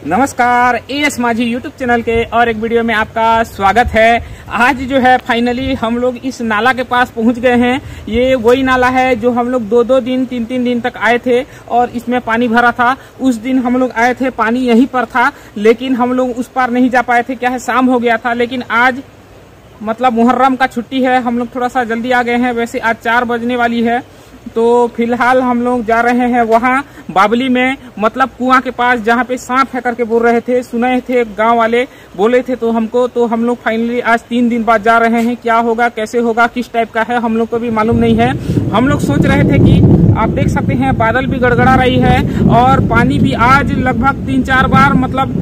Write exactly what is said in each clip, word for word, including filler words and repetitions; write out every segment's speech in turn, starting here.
नमस्कार, एएस माझी YouTube channel के और एक वीडियो में आपका स्वागत है। आज जो है फाइनली हम लोग इस नाला के पास पहुंच गए हैं। ये वही नाला है जो हम लोग दो दो दिन तीन तीन दिन तक आए थे और इसमें पानी भरा था। उस दिन हम लोग आए थे, पानी यहीं पर था, लेकिन हम लोग उस पार नहीं जा पाए थे। क्या है, शाम हो गया था। लेकिन आज मतलब मुहर्रम का छुट्टी है, हम लोग थोड़ा सा जल्दी आ गए हैं। वैसे आज चार बजने वाली है, तो फिलहाल हम लोग जा रहे हैं वहाँ बाबली में, मतलब कुआं के पास, जहाँ पे सांप है करके बोल रहे थे, सुने थे गांव वाले बोले थे तो हमको। तो हम लोग फाइनली आज तीन दिन बाद जा रहे हैं। क्या होगा, कैसे होगा, किस टाइप का है, हम लोग को भी मालूम नहीं है। हम लोग सोच रहे थे कि आप देख सकते हैं बादल भी गड़गड़ा रही है और पानी भी आज लगभग तीन चार बार मतलब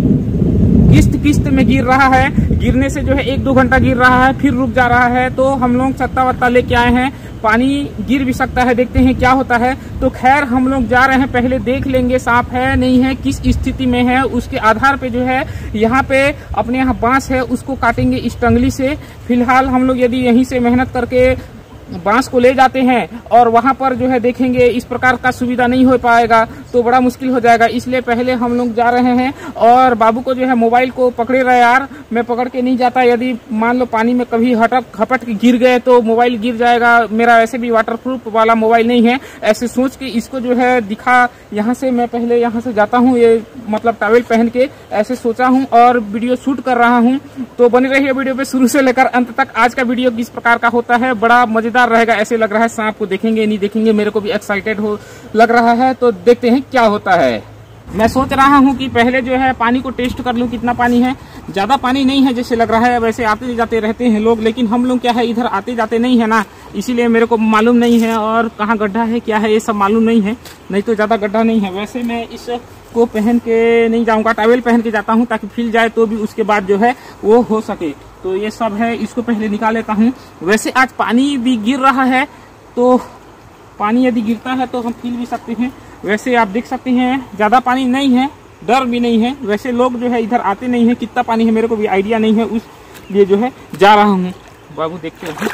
किस्त किस्त में गिर रहा है। गिरने से जो है एक दो घंटा गिर रहा है, फिर रुक जा रहा है। तो हम लोग छत्ता वत्ता लेके आए हैं, पानी गिर भी सकता है, देखते हैं क्या होता है। तो खैर हम लोग जा रहे हैं, पहले देख लेंगे सांप है नहीं है, किस स्थिति में है, उसके आधार पे जो है यहाँ पे अपने यहाँ बांस है उसको काटेंगे इस टंगली से। फिलहाल हम लोग यदि यहीं से मेहनत करके बांस को ले जाते हैं और वहां पर जो है देखेंगे इस प्रकार का सुविधा नहीं हो पाएगा तो बड़ा मुश्किल हो जाएगा। इसलिए पहले हम लोग जा रहे हैं। और बाबू को जो है मोबाइल को पकड़े रहे यार, मैं पकड़ के नहीं जाता, यदि मान लो पानी में कभी हटक हपट के गिर गए तो मोबाइल गिर जाएगा। मेरा ऐसे भी वाटरप्रूफ वाला मोबाइल नहीं है। ऐसे सोच के इसको जो है दिखा, यहाँ से मैं पहले यहाँ से जाता हूँ, ये मतलब टॉवेल पहन के ऐसे सोचा हूँ और वीडियो शूट कर रहा हूँ। तो बनी रही है वीडियो पे शुरू से लेकर अंत तक। आज का वीडियो किस प्रकार का होता है, बड़ा मजेदार रहेगा। ऐसे लग रहा है सांप को देखेंगे नहीं देखेंगे, मेरे को भी एक्साइटेड हो लग रहा है। तो देखते हैं क्या होता है। मैं सोच रहा हूं कि पहले जो है पानी को टेस्ट कर लूं कितना पानी है। ज्यादा पानी नहीं है जैसे लग रहा है, वैसे आते जाते रहते हैं लोग, लेकिन हम लोग क्या है इधर आते जाते नहीं है ना, इसीलिए मेरे को मालूम नहीं है और कहाँ गड्ढा है क्या है ये सब मालूम नहीं है। नहीं तो ज्यादा गड्ढा नहीं है। वैसे मैं इस को पहन के नहीं जाऊंगा, टॉवेल पहन के जाता हूँ ताकि फिल जाए तो भी उसके बाद जो है वो हो सके। तो ये सब है, इसको पहले निकाल लेता हूँ। वैसे आज पानी भी गिर रहा है, तो पानी यदि गिरता है तो हम फील भी सकते हैं। वैसे आप देख सकते हैं ज्यादा पानी नहीं है, डर भी नहीं है। वैसे लोग जो है इधर आते नहीं है, कितना पानी है मेरे को भी आइडिया नहीं है, उस लिए जो है जा रहा हूँ। बाबू देखते हैं,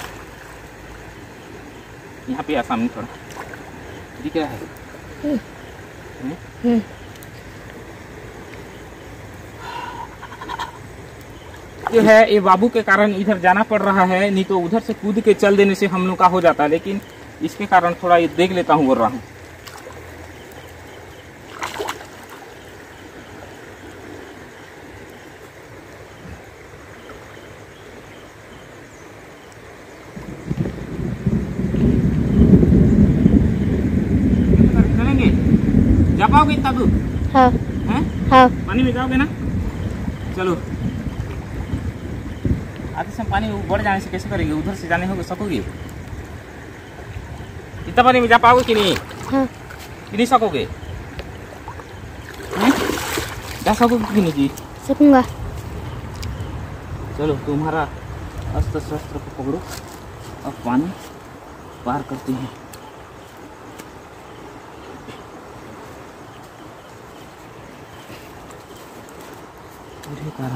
यहाँ पे सामने थोड़ा दिख रहा है। हुँ? जो है ये बाबू के कारण इधर जाना पड़ रहा है, नहीं तो उधर से कूद के चल देने से हम लोग का हो जाता, लेकिन इसके कारण थोड़ा ये देख लेता हूँ, बोल रहा हूँ। चलेंगे, जा पाओगे इतना दूर? हाँ। हैं? हाँ। पानी में जाओगे ना? चलो। आते समय पानी बढ़ जाने से कैसे करेंगे, उधर से जाने होगे सकोगे? इतना पानी में जा पाओगे कि नहीं? हाँ। कि नहीं सकोगे? जा सकोगे कि नहीं जी? सकूंगा। चलो तुम्हारा अस्त्र शस्त्र को पकड़ो, अब पानी पार करते हैं। कारण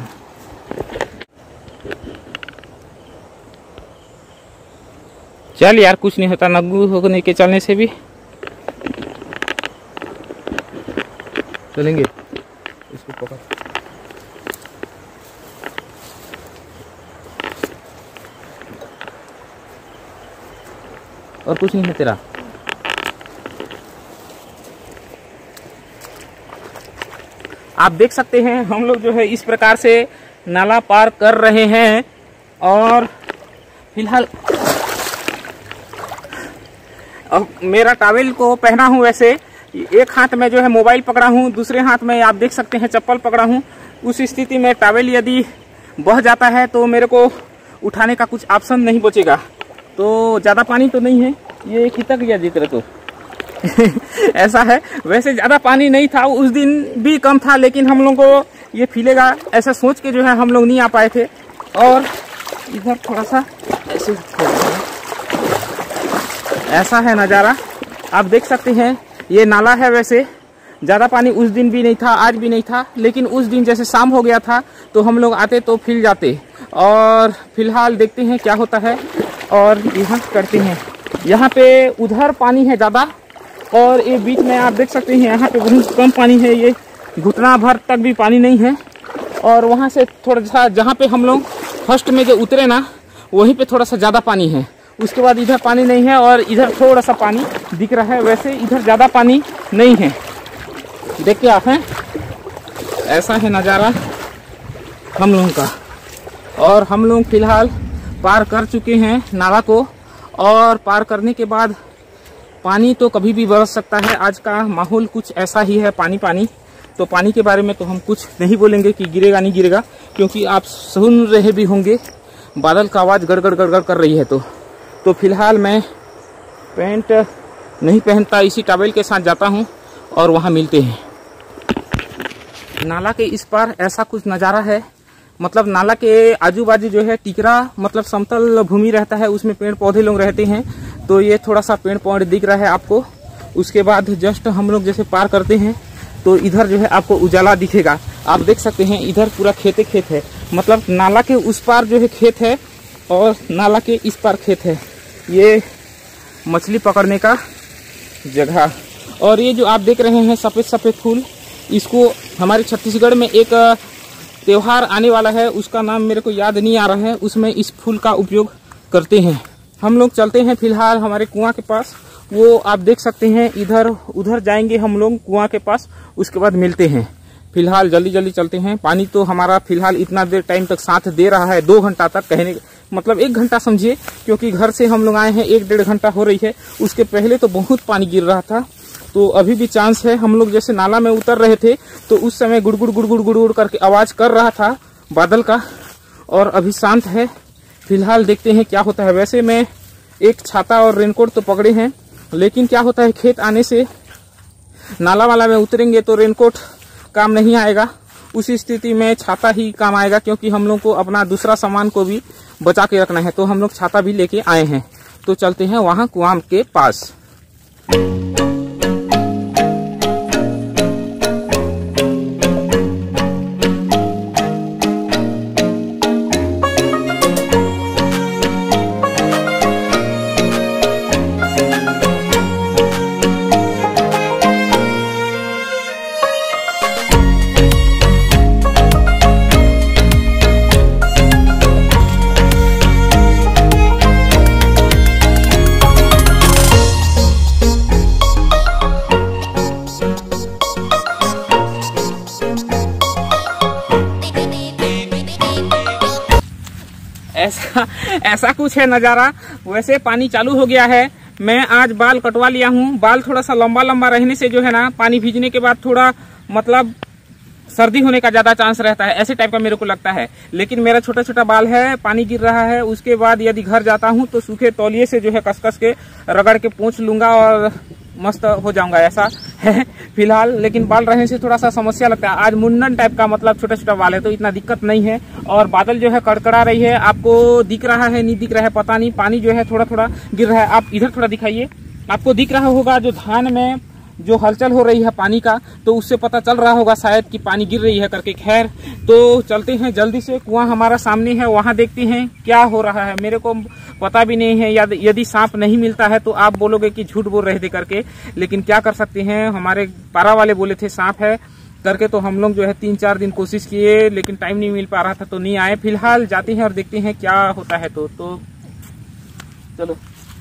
चल यार, कुछ नहीं होता नग्गू होने के चलने से भी। चलेंगे, इसको पकड़। और कुछ नहीं है तेरा। आप देख सकते हैं हम लोग जो है इस प्रकार से नाला पार कर रहे हैं। और फिलहाल अब मेरा टॉवेल को पहना हूँ, वैसे एक हाथ में जो है मोबाइल पकड़ा हूँ, दूसरे हाथ में आप देख सकते हैं चप्पल पकड़ा हूँ। उस स्थिति में टॉवेल यदि बह जाता है तो मेरे को उठाने का कुछ ऑप्शन नहीं बचेगा। तो ज़्यादा पानी तो नहीं है, ये खितक गया जिक्र तो ऐसा है। वैसे ज़्यादा पानी नहीं था, उस दिन भी कम था, लेकिन हम लोग को ये फीलेगा ऐसा सोच के जो है हम लोग नहीं आ पाए थे। और इधर थोड़ा सा ऐसे ऐसा है नज़ारा, आप देख सकते हैं। ये नाला है, वैसे ज़्यादा पानी उस दिन भी नहीं था, आज भी नहीं था, लेकिन उस दिन जैसे शाम हो गया था तो हम लोग आते तो फिल जाते। और फिलहाल देखते हैं क्या होता है और यहाँ करते हैं। यहाँ पे उधर पानी है ज़्यादा और ये बीच में आप देख सकते हैं यहाँ पे बहुत कम पानी है। ये घुटना भर तक भी पानी नहीं है। और वहाँ से थोड़ा सा जहाँ पे हम लोग फर्स्ट में जो उतरे ना, वहीं पे थोड़ा सा ज़्यादा पानी है। उसके बाद इधर पानी नहीं है और इधर थोड़ा सा पानी दिख रहा है। वैसे इधर ज़्यादा पानी नहीं है। देखिए आप हैं, ऐसा है नज़ारा हम लोगों का। और हम लोग फ़िलहाल पार कर चुके हैं नाला को। और पार करने के बाद पानी तो कभी भी बरस सकता है। आज का माहौल कुछ ऐसा ही है, पानी पानी। तो पानी के बारे में तो हम कुछ नहीं बोलेंगे कि गिरेगा नहीं गिरेगा, क्योंकि आप सुन रहे भी होंगे बादल का आवाज़ गड़गड़ गड़गड़ कर रही है। तो तो फिलहाल मैं पैंट नहीं पहनता, इसी टॉवेल के साथ जाता हूँ और वहाँ मिलते हैं। नाला के इस पार ऐसा कुछ नज़ारा है, मतलब नाला के आजू बाजू जो है टिकरा, मतलब समतल भूमि रहता है, उसमें पेड़ पौधे लोग रहते हैं। तो ये थोड़ा सा पेड़ पौधे दिख रहा है आपको। उसके बाद जस्ट हम लोग जैसे पार करते हैं तो इधर जो है आपको उजाला दिखेगा। आप देख सकते हैं इधर पूरा खेते खेत है, मतलब नाला के उस पार जो है खेत है और नाला के इस पार खेत है। ये मछली पकड़ने का जगह। और ये जो आप देख रहे हैं सफ़ेद सफ़ेद फूल, इसको हमारे छत्तीसगढ़ में एक त्यौहार आने वाला है, उसका नाम मेरे को याद नहीं आ रहा है, उसमें इस फूल का उपयोग करते हैं। हम लोग चलते हैं फिलहाल हमारे कुआं के पास। वो आप देख सकते हैं, इधर उधर जाएंगे हम लोग कुआं के पास, उसके बाद मिलते हैं। फिलहाल जल्दी जल्दी चलते हैं। पानी तो हमारा फिलहाल इतना देर टाइम तक साथ दे रहा है, दो घंटा तक, कहने मतलब एक घंटा समझिए, क्योंकि घर से हम लोग आए हैं एक डेढ़ घंटा हो रही है। उसके पहले तो बहुत पानी गिर रहा था। तो अभी भी चांस है। हम लोग जैसे नाला में उतर रहे थे तो उस समय गुड़गुड़ गुड़गुड़ गुड़गुड़ करके आवाज़ कर रहा था बादल का, और अभी शांत है। फिलहाल देखते हैं क्या होता है। वैसे मैं एक छाता और रेनकोट तो पकड़े हैं, लेकिन क्या होता है खेत आने से नाला वाला में उतरेंगे तो रेनकोट काम नहीं आएगा। उसी स्थिति में छाता ही काम आएगा, क्योंकि हम लोग को अपना दूसरा सामान को भी बचा के रखना है। तो हम लोग छाता भी लेके आए हैं। तो चलते हैं वहाँ कुआं के पास। ऐसा ऐसा कुछ है नज़ारा। वैसे पानी चालू हो गया है। मैं आज बाल कटवा लिया हूँ। बाल थोड़ा सा लंबा लंबा रहने से जो है ना, पानी भीजने के बाद थोड़ा मतलब सर्दी होने का ज़्यादा चांस रहता है, ऐसे टाइप का मेरे को लगता है। लेकिन मेरा छोटा छोटा बाल है, पानी गिर रहा है। उसके बाद यदि घर जाता हूँ तो सूखे तौलिए से जो है कस कस के रगड़ के पोंछ लूँगा और मस्त हो जाऊंगा, ऐसा है फिलहाल। लेकिन बाल रहने से थोड़ा सा समस्या लगता है। आज मुंडन टाइप का, मतलब छोटा छोटा बाल है, तो इतना दिक्कत नहीं है। और बादल जो है कड़कड़ा रही है। आपको दिख रहा है नहीं दिख रहा है पता नहीं। पानी जो है थोड़ा थोड़ा गिर रहा है। आप इधर थोड़ा दिखाइए, आपको दिख रहा होगा जो धान में जो हलचल हो रही है पानी का, तो उससे पता चल रहा होगा शायद कि पानी गिर रही है करके। खैर, तो चलते हैं जल्दी से। कुआं हमारा सामने है, वहां देखते हैं क्या हो रहा है। मेरे को पता भी नहीं है, यदि सांप नहीं मिलता है तो आप बोलोगे कि झूठ बोल रहे थे करके, लेकिन क्या कर सकते हैं। हमारे पारा वाले बोले थे सांप है करके, तो हम लोग जो है तीन चार दिन कोशिश किए, लेकिन टाइम नहीं मिल पा रहा था तो नहीं आए। फिलहाल जाते हैं और देखते हैं क्या होता है। तो, तो चलो,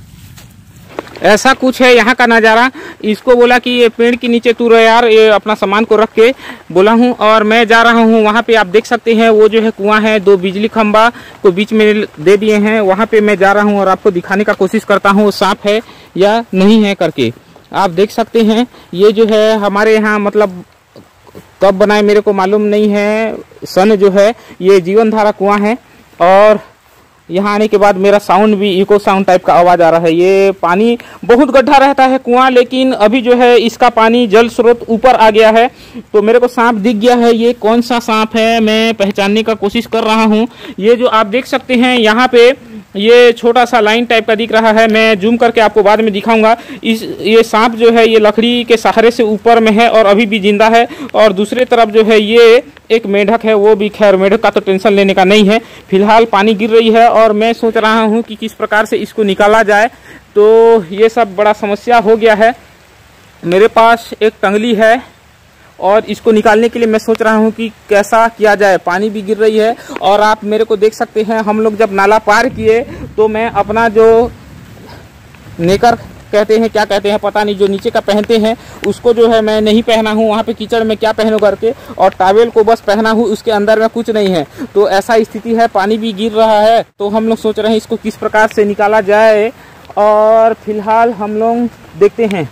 ऐसा कुछ है यहाँ का नज़ारा। इसको बोला कि ये पेड़ के नीचे तू रह यार, ये अपना सामान को रख के बोला हूँ। और मैं जा रहा हूँ वहाँ पे। आप देख सकते हैं वो जो है कुआं है, दो बिजली खंबा को बीच में दे दिए हैं। वहाँ पे मैं जा रहा हूँ और आपको दिखाने का कोशिश करता हूँ सांप है या नहीं है करके। आप देख सकते हैं ये जो है हमारे यहाँ, मतलब कब बनाए मेरे को मालूम नहीं है। सन जो है ये जीवन धारा कुआं है। और यहाँ आने के बाद मेरा साउंड भी इको साउंड टाइप का आवाज़ आ रहा है। ये पानी बहुत गड्ढा रहता है कुआं, लेकिन अभी जो है इसका पानी जल स्रोत ऊपर आ गया है। तो मेरे को सांप दिख गया है। ये कौन सा सांप है मैं पहचानने का कोशिश कर रहा हूँ। ये जो आप देख सकते हैं यहाँ पे ये छोटा सा लाइन टाइप का दिख रहा है। मैं जूम करके आपको बाद में दिखाऊंगा। इस ये सांप जो है ये लकड़ी के सहारे से ऊपर में है और अभी भी जिंदा है। और दूसरे तरफ जो है ये एक मेढक है, वो भी, खैर मेढक का तो टेंशन लेने का नहीं है। फिलहाल पानी गिर रही है और मैं सोच रहा हूँ कि किस प्रकार से इसको निकाला जाए। तो ये सब बड़ा समस्या हो गया है। मेरे पास एक टंगली है और इसको निकालने के लिए मैं सोच रहा हूँ कि कैसा किया जाए। पानी भी गिर रही है और आप मेरे को देख सकते हैं, हम लोग जब नाला पार किए तो मैं अपना जो नेकर कहते हैं, क्या कहते हैं पता नहीं, जो नीचे का पहनते हैं उसको जो है मैं नहीं पहना हूँ। वहाँ पे कीचड़ में क्या पहनूं करके, और टॉवेल को बस पहना हूँ, उसके अंदर में कुछ नहीं है। तो ऐसा स्थिति है, पानी भी गिर रहा है। तो हम लोग सोच रहे हैं इसको किस प्रकार से निकाला जाए, और फिलहाल हम लोग देखते हैं।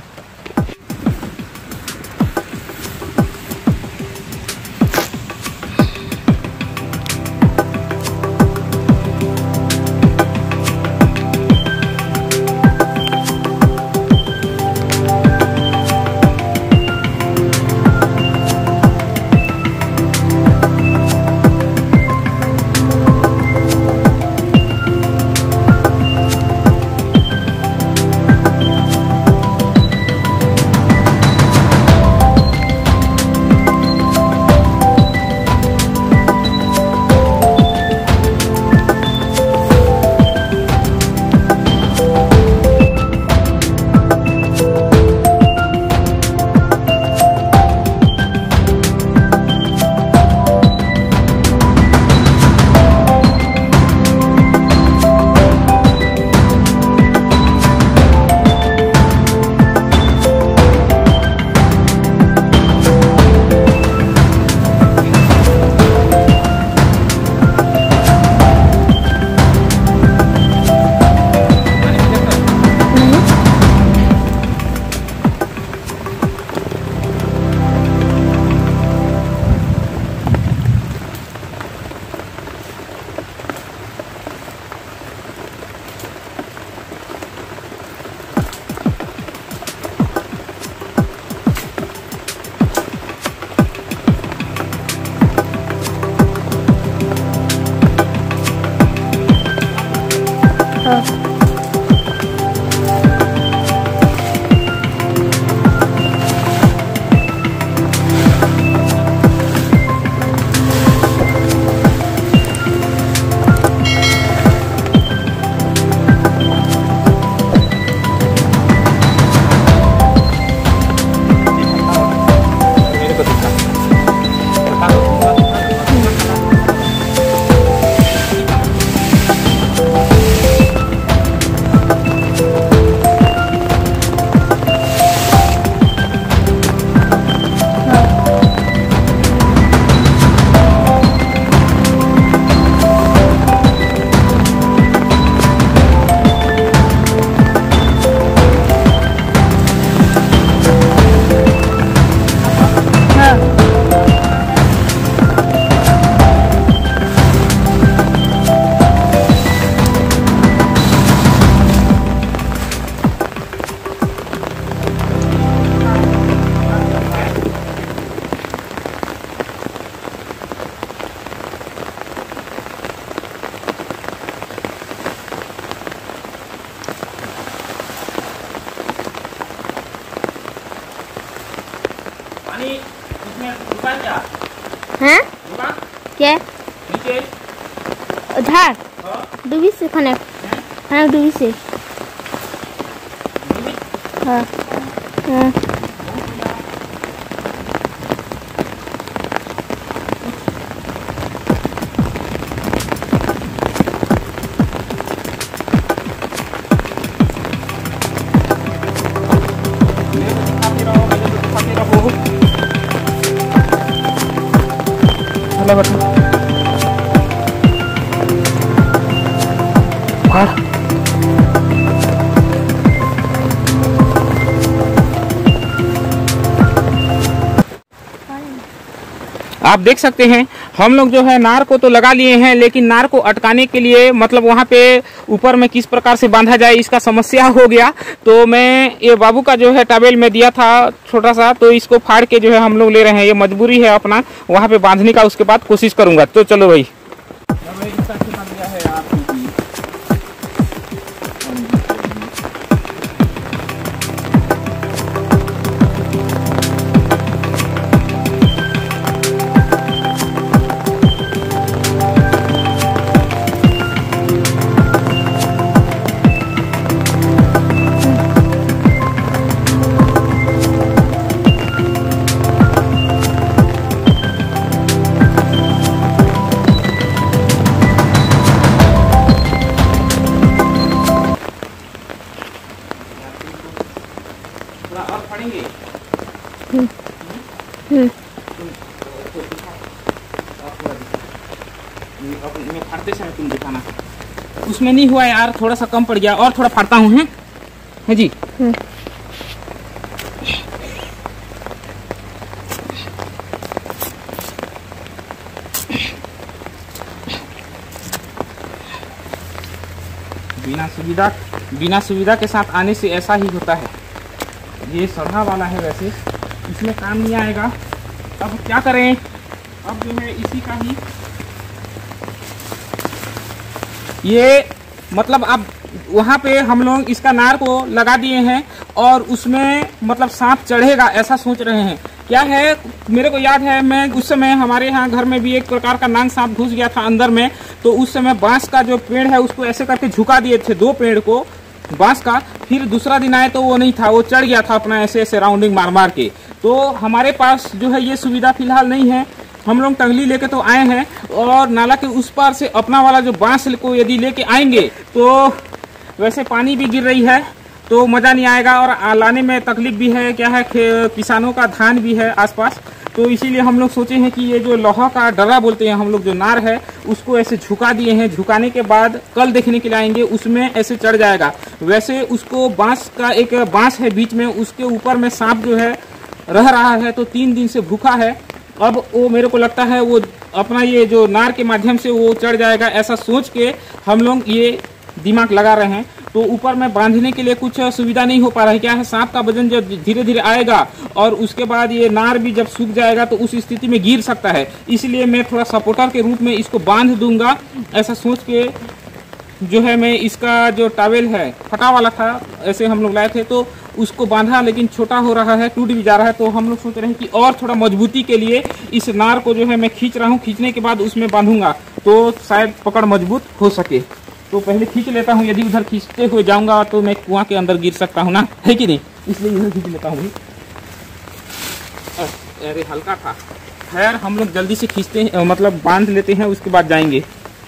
हाँ क्या उधार डूबी से खाना खाना डूबी से हाँ हाँ आप देख सकते हैं हम लोग जो है नार को तो लगा लिए हैं, लेकिन नार को अटकाने के लिए मतलब वहाँ पे ऊपर में किस प्रकार से बांधा जाए इसका समस्या हो गया। तो मैं ये बाबू का जो है टॉवेल में दिया था छोटा सा, तो इसको फाड़ के जो है हम लोग ले रहे हैं। ये मजबूरी है अपना वहाँ पे बांधने का, उसके बाद कोशिश करूंगा। तो चलो भाई देखो दिखा, और थोड़ा दिखा, अब मैं फाड़ते समय तुम दिखाना। उसमें नहीं हुआ यार, थोड़ा सा कम पड़ गया, और थोड़ा फाड़ता हूँ। है है जी। बिना सुविधा बिना सुविधा के साथ आने से ऐसा ही होता है। ये सड़ा वाला है, वैसे इसमें काम नहीं आएगा। अब क्या करें, अब जो है इसी का ही ये मतलब अब वहाँ पे हम लोग इसका नार को लगा दिए हैं और उसमें मतलब सांप चढ़ेगा ऐसा सोच रहे हैं। क्या है, मेरे को याद है मैं उस समय हमारे यहाँ घर में भी एक प्रकार का नाग सांप घुस गया था अंदर में, तो उस समय बांस का जो पेड़ है उसको ऐसे करके झुका दिए थे, दो पेड़ को बांस का। फिर दूसरा दिन आए तो वो नहीं था, वो चढ़ गया था अपना ऐसे ऐसे राउंडिंग मार मार के। तो हमारे पास जो है ये सुविधा फिलहाल नहीं है। हम लोग टंगली लेके तो आए हैं और नाला के उस पार से अपना वाला जो बांस को यदि लेके आएंगे तो वैसे पानी भी गिर रही है तो मज़ा नहीं आएगा और लाने में तकलीफ भी है। क्या है, किसानों का धान भी है आसपास, तो इसीलिए हम लोग सोचे हैं कि ये जो लोहा का डरा बोलते हैं हम लोग, जो नार है उसको ऐसे झुका दिए हैं। झुकाने के बाद कल देखने के लिए आएंगे, उसमें ऐसे चढ़ जाएगा। वैसे उसको बांस का एक बांस है बीच में, उसके ऊपर में सांप जो है रह रहा है, तो तीन दिन से भूखा है। अब वो मेरे को लगता है वो अपना ये जो नार के माध्यम से वो चढ़ जाएगा, ऐसा सोच के हम लोग ये दिमाग लगा रहे हैं। तो ऊपर में बांधने के लिए कुछ सुविधा नहीं हो पा रहा है। क्या है, सांप का वजन जब धीरे धीरे आएगा और उसके बाद ये नार भी जब सूख जाएगा तो उस स्थिति में गिर सकता है। इसलिए मैं थोड़ा सपोर्टर के रूप में इसको बांध दूंगा, ऐसा सोच के जो है मैं इसका जो टॉवेल है फटा वाला था, ऐसे हम लोग लाए थे तो उसको बांधा, लेकिन छोटा हो रहा है, टूट भी जा रहा है। तो हम लोग सोच रहे हैं कि और थोड़ा मजबूती के लिए इस नार को जो है मैं खींच रहा हूँ, खींचने के बाद उसमें बांधूंगा तो शायद पकड़ मजबूत हो सके। तो पहले खींच लेता हूँ, यदि उधर खींचते हुए जाऊंगा तो मैं कुआं के अंदर गिर सकता हूँ ना, है कि नहीं, इसलिए इधर खींच लेता हूँ। अरे हल्का था, खैर हम लोग जल्दी से खींचते हैं, मतलब बांध लेते हैं, उसके बाद जाएंगे।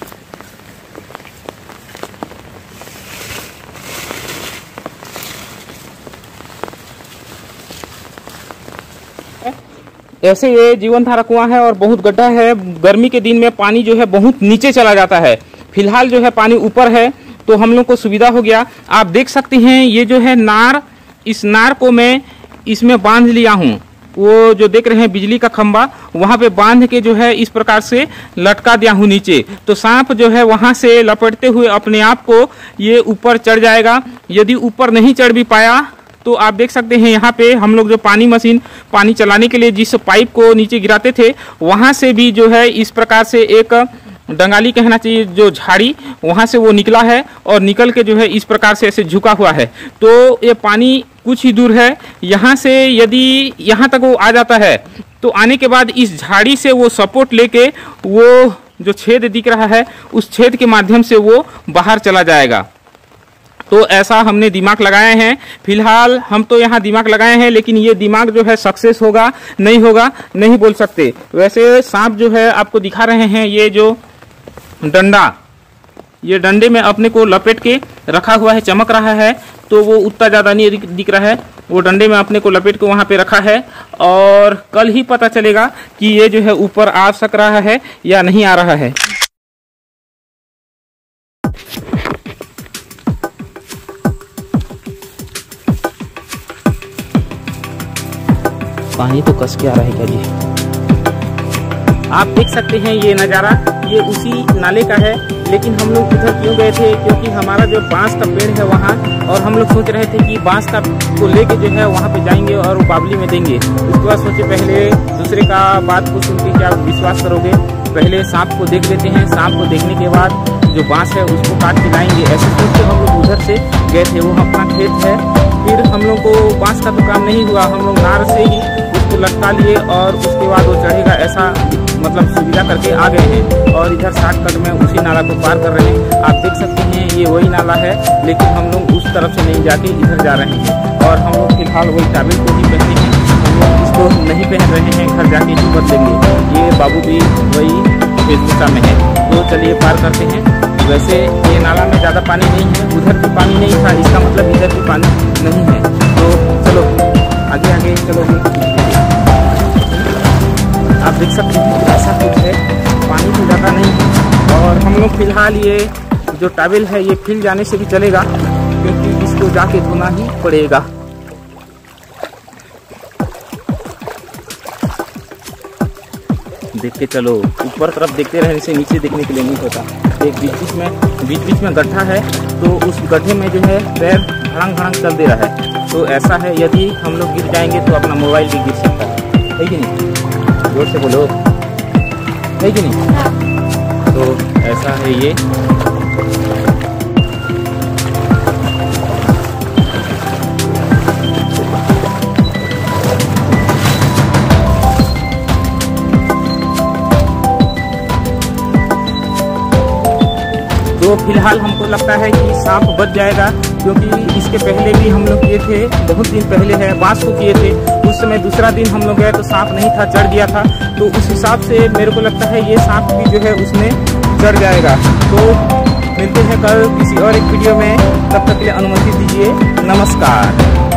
ऐसे ये जीवन धारा कुआं है और बहुत गड्ढा है। गर्मी के दिन में पानी जो है बहुत नीचे चला जाता है। फिलहाल जो है पानी ऊपर है तो हम लोग को सुविधा हो गया। आप देख सकते हैं ये जो है नार, इस नार को मैं इसमें बांध लिया हूँ। वो जो देख रहे हैं बिजली का खंबा, वहाँ पे बांध के जो है इस प्रकार से लटका दिया हूँ नीचे। तो सांप जो है वहाँ से लपटते हुए अपने आप को ये ऊपर चढ़ जाएगा। यदि ऊपर नहीं चढ़ भी पाया तो आप देख सकते हैं यहाँ पे हम लोग जो पानी मशीन पानी चलाने के लिए जिस पाइप को नीचे गिराते थे, वहाँ से भी जो है इस प्रकार से एक डंगाली कहना चाहिए, जो झाड़ी वहाँ से वो निकला है और निकल के जो है इस प्रकार से ऐसे झुका हुआ है। तो ये पानी कुछ ही दूर है, यहाँ से यदि यहाँ तक वो आ जाता है तो आने के बाद इस झाड़ी से वो सपोर्ट लेके वो जो छेद दिख रहा है उस छेद के माध्यम से वो बाहर चला जाएगा। तो ऐसा हमने दिमाग लगाए हैं। फिलहाल हम तो यहाँ दिमाग लगाए हैं, लेकिन ये दिमाग जो है सक्सेस होगा नहीं होगा नहीं बोल सकते। वैसे सांप जो है आपको दिखा रहे हैं, ये जो डंडा, ये डंडे में अपने को लपेट के रखा हुआ है, चमक रहा है तो वो उतना ज़्यादा नहीं दिख रहा है। वो डंडे में अपने को लपेट के वहाँ पे रखा है और कल ही पता चलेगा कि ये जो है ऊपर आ सक रहा है या नहीं आ रहा है। पानी तो कस के आ रहा है क्या जी। आप देख सकते हैं ये नज़ारा, ये उसी नाले का है। लेकिन हम लोग उधर क्यों गए थे, क्योंकि हमारा जो बांस का पेड़ है वहाँ, और हम लोग सोच रहे थे कि बांस का को लेके जो है वहाँ पे जाएंगे और वो बावली में देंगे। उसके बाद सोचे पहले दूसरे का बात को सुन के क्या विश्वास करोगे, पहले सांप को देख लेते हैं, सांप को देखने के बाद जो बांस है उसको काट के लाएंगे। ऐसे सोच के हम लोग उधर से गए थे, वो अपना खेत है। फिर हम लोग को बांस का तो काम नहीं हुआ, हम लोग नार से ही उसको लटका लिए और उसके बाद वो चढ़ेगा ऐसा मतलब सुविधा करके आ गए हैं। और इधर शॉर्टकट में उसी नाला को पार कर रहे हैं। आप देख सकते हैं ये वही नाला है, लेकिन हम लोग उस तरफ से नहीं जाके इधर जा रहे हैं। और हम लोग फिलहाल वही टॉवेल को ही पहने हैं, हम लोग इसको नहीं पहन रहे हैं, घर जाके ही बदलेंगे। ये बाबू भी वही वेशभूषा में है। तो चलिए पार करते हैं। वैसे ये नाला में ज़्यादा पानी नहीं है, उधर भी पानी नहीं था, इसका मतलब इधर भी पानी नहीं है। तो चलो आगे आगे चलो। आप देख सकते हैं ऐसा कुछ है, पानी तो ज़्यादा नहीं है। और हम लोग फिलहाल ये जो टॉवेल है ये फिल जाने से भी चलेगा, क्योंकि इसको जाके धोना ही पड़ेगा। देख के चलो, ऊपर तरफ देखते रहने से नीचे देखने के लिए नहीं होता। एक बीच बीच में बीच बीच में गड्ढा है, तो उस गड्ढे में जो है पैर धड़ंग धड़ंग चल दे रहा है। तो ऐसा है, यदि हम लोग गिर जाएंगे तो अपना मोबाइल भी गिर सकता है, है कि नहीं? जोर से बोलो, है कि नहीं? तो ऐसा है ये। तो फिलहाल हमको लगता है कि सांप बच जाएगा, क्योंकि इसके पहले भी हम लोग किए थे, बहुत दिन पहले है, बांस को किए थे। उस समय दूसरा दिन हम लोग गए तो सांप नहीं था, चढ़ गया था। तो उस हिसाब से मेरे को लगता है ये सांप भी जो है उसमें चढ़ जाएगा। तो मिलते हैं कल किसी और एक वीडियो में, तब तक के लिए अनुमति दीजिए, नमस्कार।